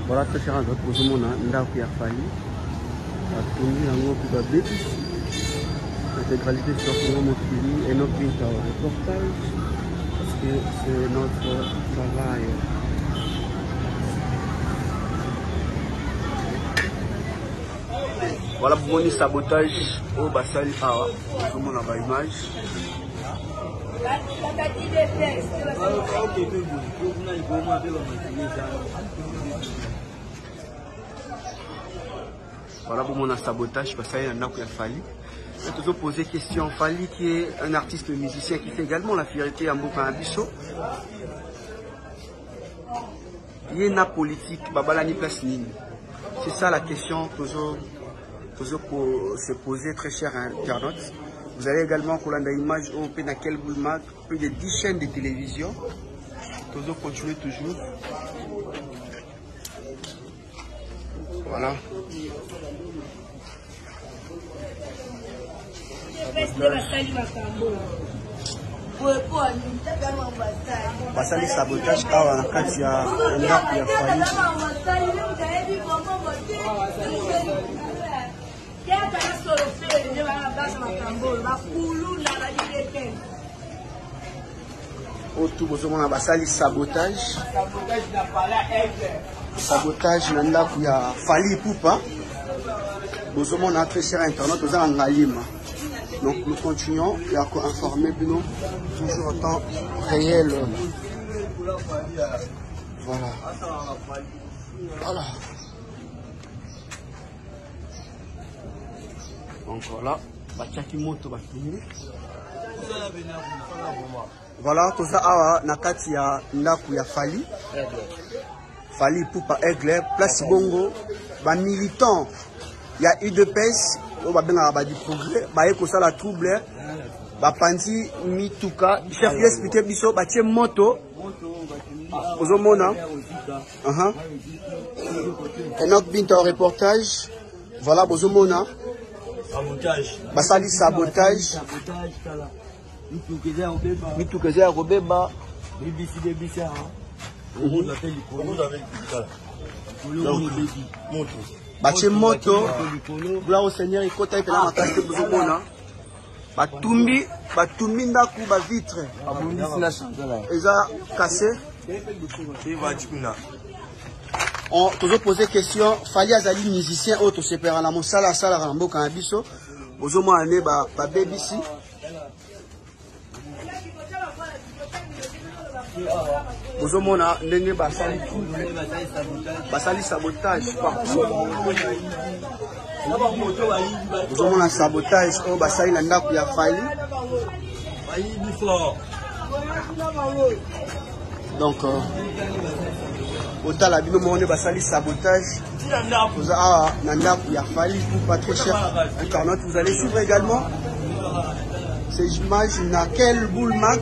Voilà, très cher à d'autres, vous avez un a failli. L'intégralité sur notre pays et notre reportage parce que c'est notre travail. Voilà pour le sabotage au bassin Awa. Tout le monde a l'image. Voilà pour mon sabotage parce qu'il y en a qui a fallu. Je vais te poser question. Fali qui est un artiste musicien qui fait également la fierté en Mboka Abisso. Il y a une politique, Babalani place Nini. C'est ça la question que se poser, très cher internaute. Vous allez également prendre l'image au Pénakel Boulmag, plus de 10 chaînes de télévision. Toujours continuer toujours. Voilà. Basali sabotage awa na kati ya ndako ya Fali. Otu bozomona basali sabotage. Sabotage na ndako ya Fali Ipupa. Bozomona très cher internet oza ngalima. Donc nous continuons à informer Bino toujours en temps réel. Voilà. Voilà. Donc voilà. Voilà, tout ça a nakati ya ndaku ya Fali. Fali Ipupa Aigle, place Bongo, ba militant. Il y a UDPS, on va bien avoir du progrès, bah écoute ça la trouble, bah panti mituka, chef lui expliquer biso, bah tiens moto, aux homona, et notre binta reportage, voilà aux homona, bah ça dit sabotage, mituka robeba, Bache moto, là au Seigneur, il côté de la matin que vous avez Batumbi, Batumbi ndaku ba vitre. Ils ont cassé. On toujours posé question. Fali azali musicien auto separa la mosala sala rambo kanabiso. Bozomo ane ba BBC. Bozomona ndenge basali sabotage partout. Bozomona sabotage au basali na ndako ya Fali. Donc autant la bino monde basali sabotage. Vous avez na ndako ya Fali pour pas très cher internet. Vous allez suivre également ces images na quel boulmag.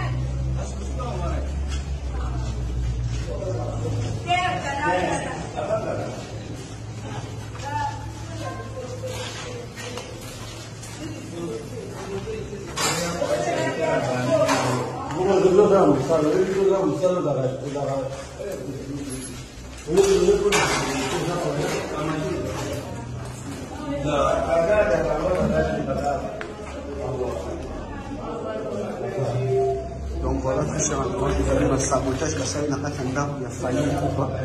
Donc voilà, très cher endroit, vous avez un sabotage, parce que ça n'a pas d'endroit, il a fallu ou pas.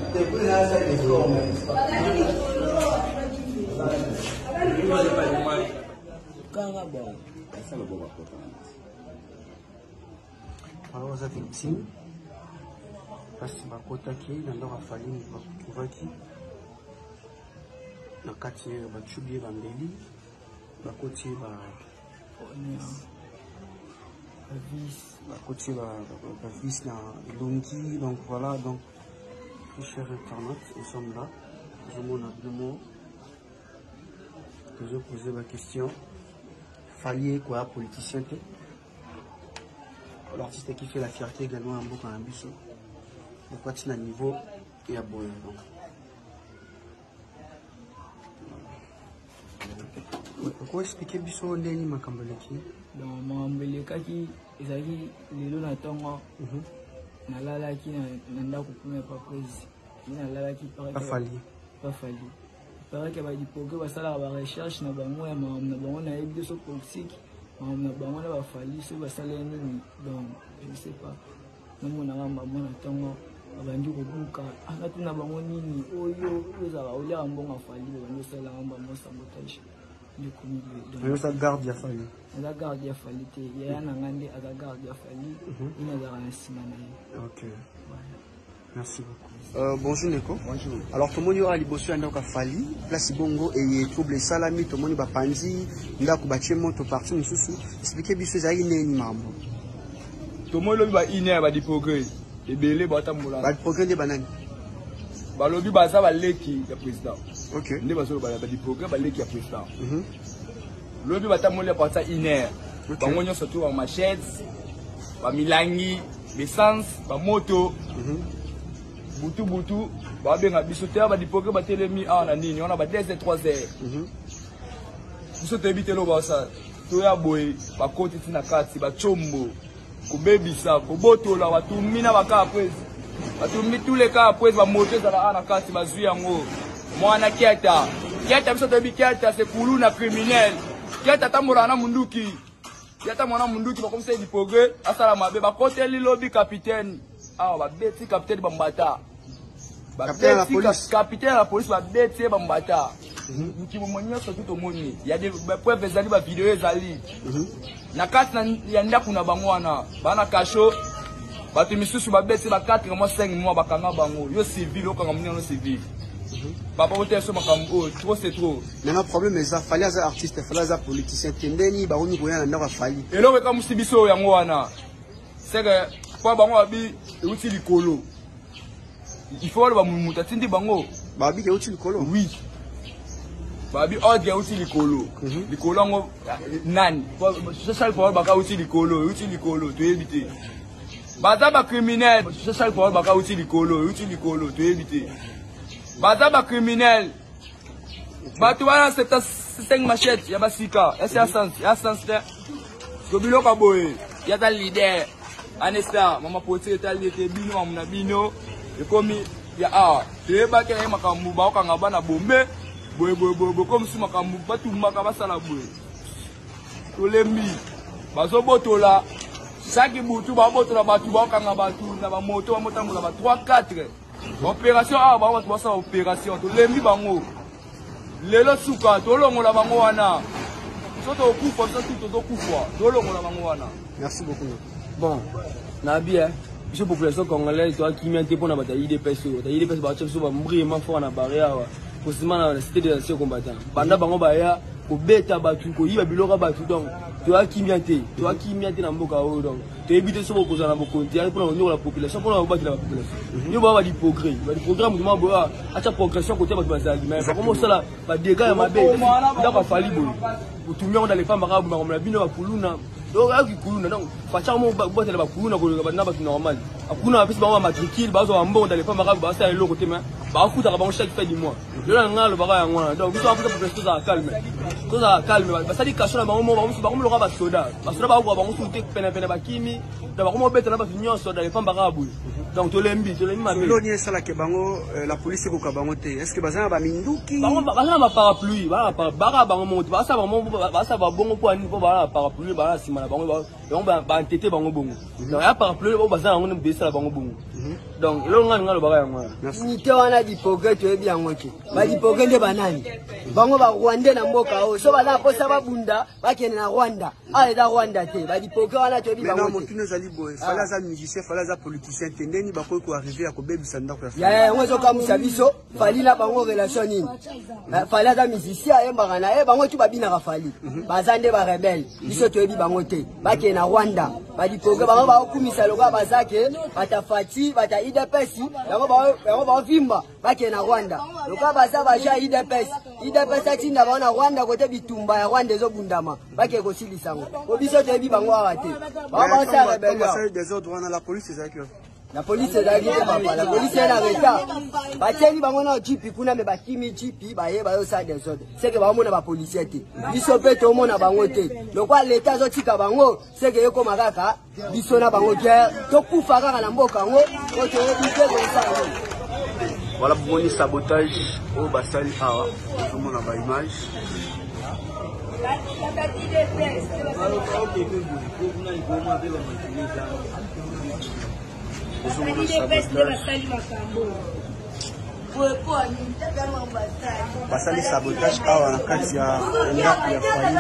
Alors, vous avez victime. Parce que ma côte qui est dans la famille, vous voyez qui na kati ya bachubi bambeli bakoti ba bakoti ba vis na lungi. Donc voilà, donc chers internautes, nous sommes là. Je m'en ai toujours posé ma question. Fali quoi politicien te l'artiste qui fait la fierté également en Mboka Abisso. Pourquoi tu as un niveau et à boire. Pourquoi expliquer biso ndeni makamboleki? Donc makamboleki ezali lelo na tongo. Nalalaki na ndako pour pas prise. pas fallu. Parce que les progrès, ça la recherche, na bango ya na bango na ebide so toxique, na bango na ba fallu, so ba sala nini. Donc je sais pas. Nous na ngamba mona tongo abandu kobuka. Akati na bango nini oyo za ba olia mbonga fallu, bango sala ngamba mo sabotage. Donc ça garde ya fallu. La garde ya fallu te ya na ngande aga garde ya fallu, ina za rasima na ye. OK. Merci beaucoup. Bonjour Neko. Bonjour. Alors tout le monde aura liboso ya ndako Fali, place Bongo et trouble salami tout le monde ba panzi ndako ba chemo to parti mususu. Expliquez biso za ineni mambo. Tout le monde ba iner ba di progrès. Ebele ba tambola. Ba progrès de banane. Ba lobi ba za ba leki ya président. OK. Ndé ba so ba di progrès ba leki ya président. Lobi ba tambola pa ta iner. Ba ngonyo surtout ba machette, ba milangi, essence, ba moto. Butu ba benga bisotea ba dipoke ba telemi na nini on a ba 2 et 3 heures biso te bitelo ba sa to ya boy ba koti tina kati ba chombo ko bebisa ko botola watu mina baka presse watu mitule ka presse ba moto za na kati ba zui yango mwana kiata biso te bikiata c'est kulu na criminel kiata tamura na munduki kiata mwana munduki ba comme ça dipoke asala mabe ba koteli lobby capitaine ba beti capitaine bambata capitaine de la police va bêter bambata qui vont monter sur tout le monde il y a des preuves zali ba vidéo zali na kati na yanda kuna bangwana bana kasho batu misusu ba bêter ba 4 mois 5 mois bakanga bango yo civil okanga muneno civil papa wote so makambo trop c'est trop maintenant problème est ça fallait az artiste fallait az politicien tendeni ba oni koya na ndako fali elo weka musibiso yango wana c'est que kwa bango abi uti likolo. Il faut le bamuta tindi bango. Babi ke uti likolo. Oui. Babi odge uti likolo. Likolo ngo nani. C'est ça il faut baka uti likolo to éviter. Baza ba criminel, c'est ça il faut baka uti likolo to éviter. Baza ba criminel. Batu wana c'est 5 machettes ya basika. C'est essence là. Kobilo ka boye. Ya ta leader. Anesta, mama pote ta leader bino amuna bino. Et comme il y a des bateaux qui makambu ba okanga bana bombe boy comme si makambu batu makaba sala boy to lembi bazo botola saki butu ba botola batu ba okanga batu na ba moto ba motambola ba 3 4 opération ba watu ba sa opération to lembi bango lelo suka to longola bango wana soto okufa soto to kufa to longola bango wana. Merci beaucoup. Bon na bien la population congolaise doit qui m'inté pour na bataille IDPS ba chef so ba vraiment fort na barrière pour se na la cité des anciens combattants banda bango ba ya ko beta batu ko yiba biloka batu donc doit qui m'inté na mboka o donc to éviter so ko za na mboka ntia pour na la population pour na battre la population yo ba di progrès mo ba acha progression côté ba bazali mais comment ça là ba dégâts ya mabe ndaka fali boy utumia on dans les femmes arabe ma bino ba kuluna donc aki kuluna donc facha mo ba bote ba kuluna ko ba na ba normal akuna pesi ba matricule ba zo ambon dans les femmes arabes ba ça le côté mais ba futa ba chaque fin du mois le ngalo ba ya ngwana donc biso aputa pour ça calme ba ça dit cacher na ba mo le ba soda ba ko ba mo tek pena ba kimi da ba ko mo beta na ba finyo soda les femmes arabes donc to lembi ma lo ni sala ke bango la police ko ka bango te est-ce que bazana ba minduki bango bazana ba parapluie ba bango monte ba sa ba bongo po ani po ba parapluie ba sima na bango ba entêter bango bongo donc ya parapluie ba bazana ngo mbesa bango bongo donc lo ngalo ba ya ngwana ni te wana di progrès to ebi yango ke ba di progrès nde banani bango ba Rwanda na mboka o so bana posa ba bunda ba kene na Rwanda ale da Rwanda te ba di progrès wana to ebi bango maintenant motuno zali boy fala za musicien fala za politicien tendeni ba ko arriver à ko bebisa ndako ya ngo zo kamusa biso fali na bango relation nini fala za musicien ayembaka na bango tu babina ka fali bazande ba rebelle biso to ebi bango te ba kene na Rwanda ba di progrès bango ba okumisa loka bazake batafati bata IDPS yango ba vimba ba kene na Rwanda loka baza ba ja IDPS atinda ba na Rwanda kote bitumba ya Rwanda zo bundama ba ke ko silisango ko biso to ebi bango awate ba sa rebelle des ordres dans la police c'est ça que la police est arrivée la police est arrêtée bateli bango na jipi kuna me bakimi jipi ba ye ba yo sa des ordres c'est que ba mona ba policier te biso pe to mona bango te le quoi l'état zo tika bango c'est que yoko makaka biso na bango guerre to kufa kaka na mboka ngo ko to ebite ko sa Voilà pour le sabotage au Bassali Awa. Tout le monde a une image. Bassali sabotage Awa na kati ya ndako ya Fally.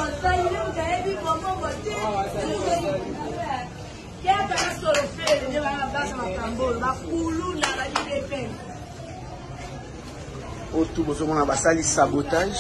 Otu bozomona basali sabotage.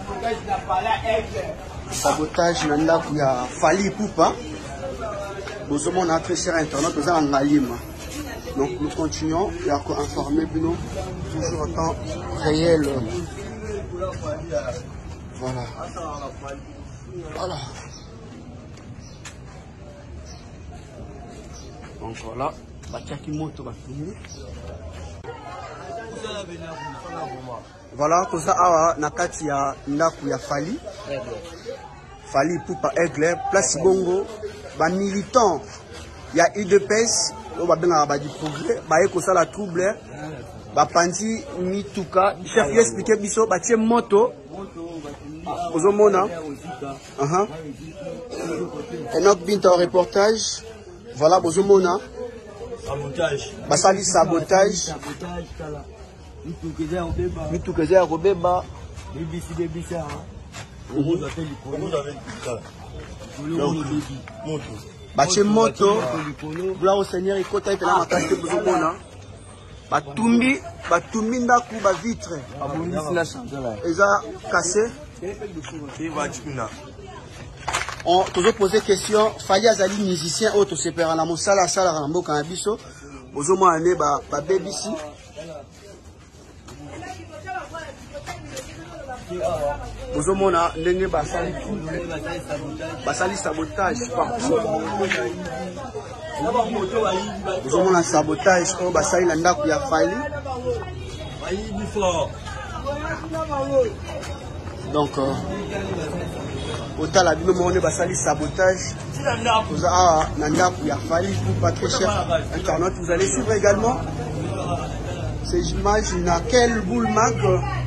Sabotage na ndako ya Fally Ipupa. Bozomona très cher internet oza na ngalima. Donc nous continuons à informer Bino toujours en temps réel. Voilà. Voilà. Donc voilà, voilà, pour ça, awa nakati ya ndaku ya Fally. Fally Ipupa Aigle, place Bongo, ba militant ya UDPS, ba benga ba di progrès, ba eko sala trouble, ba panzi mituka, chef y expliquer biso ba tie moto. Ozomona. Enoch Binta au reportage. Voilà, Bozomona. Basali sabotage. Mitukezea Robeba. Bache moto. Gloire au Seigneur, il côté la makate Bozomona. Batumbi ndaku ba vitre. Eza cassé. On toujours posé question, Fally azali musicien auto separa na mosala sala na mboka na biso. Bozomo ane ba BBC. Bozomo na ndenge basali sabotage partout. Bozomo na sabotage o basali na ndako ya Fally. Donc autant la bino monde basali sabotage vous a nandaku ya Fally pour pas très cher internet. Vous allez suivre également ces images na quelle boule mag